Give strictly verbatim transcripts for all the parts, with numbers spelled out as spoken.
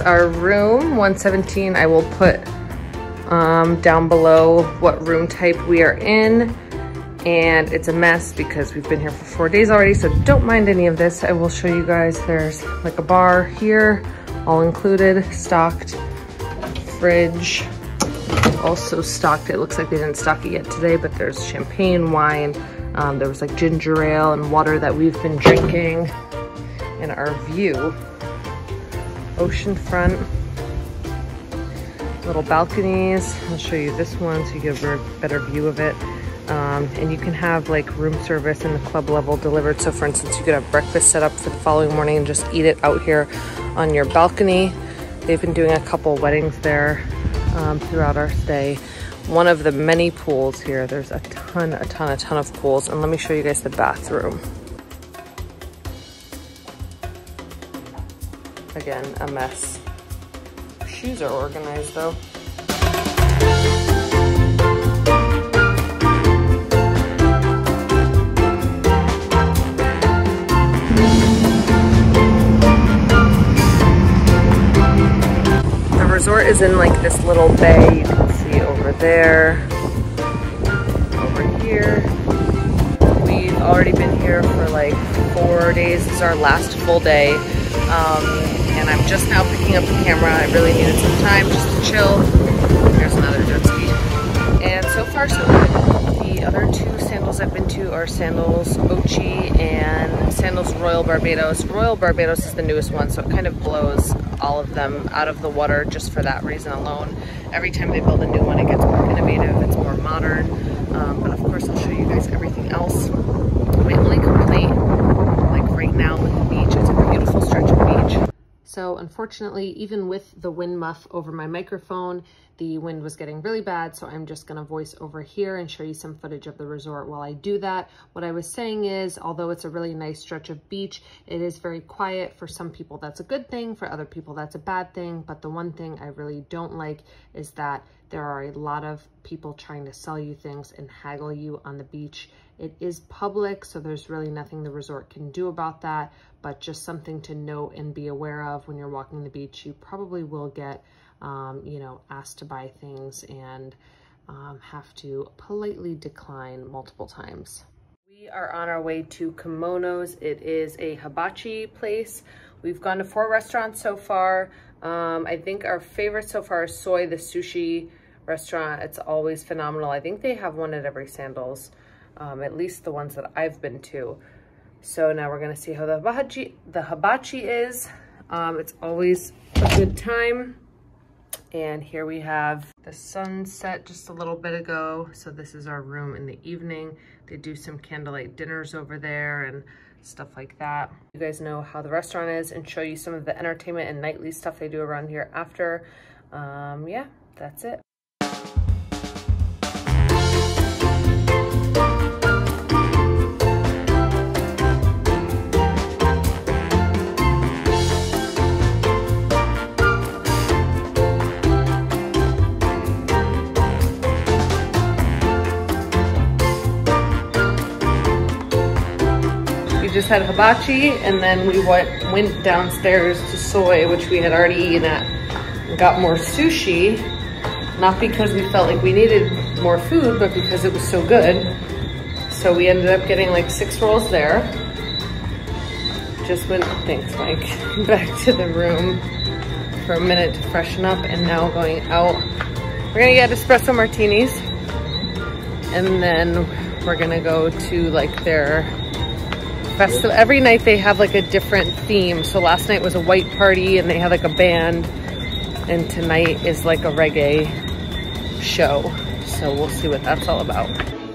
is our room, one seventeen. I will put um, down below what room type we are in. And it's a mess because we've been here for four days already, so don't mind any of this. I will show you guys. There's like a bar here, all included, stocked, fridge, also stocked. It looks like they didn't stock it yet today, but there's champagne, wine. Um, there was like ginger ale and water that we've been drinking. And our view, ocean front, little balconies. I'll show you this one so you get a better view of it. Um, and you can have like room service in the club level delivered. So for instance, you could have breakfast set up for the following morning and just eat it out here on your balcony. They've been doing a couple weddings there um, throughout our stay. One of the many pools here. There's a ton, a ton, a ton of pools. And let me show you guys the bathroom. Again, a mess. Shoes are organized though. The resort is in like this little bay. You can see over there, over here. We've already been here for like four days. This is our last full day. Um, and I'm just now picking up the camera. I really needed some time just to chill. There's another jet ski. And so far so good. The other two sandals I've been to are Sandals Ochi and Sandals Royal Barbados. Royal Barbados is the newest one, so it kind of blows all of them out of the water just for that reason alone. Every time they build a new one, it gets more innovative, it's more modern. Um, but of course, I'll show you guys everything else. My only complaint, like right now with the beach, it's a beautiful stretch of beach. So unfortunately, even with the wind muff over my microphone, the wind was getting really bad. So I'm just gonna voice over here and show you some footage of the resort while I do that. What I was saying is, although it's a really nice stretch of beach, it is very quiet. For some people, that's a good thing. For other people, that's a bad thing. But the one thing I really don't like is that there are a lot of people trying to sell you things and haggle you on the beach. It is public, so there's really nothing the resort can do about that, but just something to note and be aware of when you're walking the beach. You probably will get, um, you know, asked to buy things and um, have to politely decline multiple times. We are on our way to Kimonos. It is a hibachi place. We've gone to four restaurants so far. Um, I think our favorite so far is Soy, the sushi restaurant. It's always phenomenal. I think they have one at every Sandals. Um, at least the ones that I've been to. So now we're gonna see how the hibachi, the hibachi is. Um, it's always a good time. And here we have the sunset just a little bit ago. So this is our room in the evening. They do some candlelight dinners over there and stuff like that. You guys know how the restaurant is and show you some of the entertainment and nightly stuff they do around here after. Um, yeah, that's it. Just had hibachi, and then we went, went downstairs to Soy, which we had already eaten at, and got more sushi, not because we felt like we needed more food, but because it was so good. So we ended up getting like six rolls there. Just went, thanks Mike, back to the room for a minute to freshen up, and now going out. We're gonna get espresso martinis, and then we're gonna go to like their festival. Every night they have like a different theme. So last night was a white party and they had like a band, and tonight is like a reggae show. So we'll see what that's all about.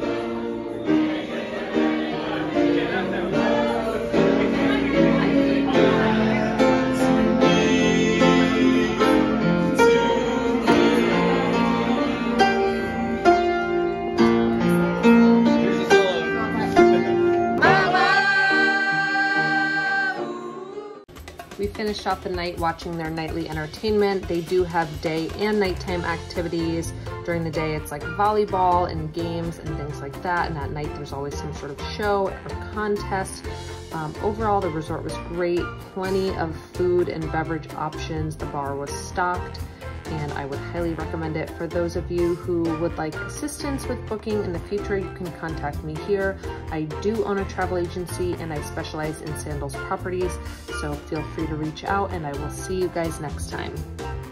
We finished off the night watching their nightly entertainment. They do have day and nighttime activities. During the day, it's like volleyball and games and things like that. And at night, there's always some sort of show or contest. Um, overall, the resort was great, plenty of food and beverage options. The bar was stocked, and I would highly recommend it. For those of you who would like assistance with booking in the future, you can contact me here. I do own a travel agency and I specialize in Sandals properties, so feel free to reach out, and I will see you guys next time.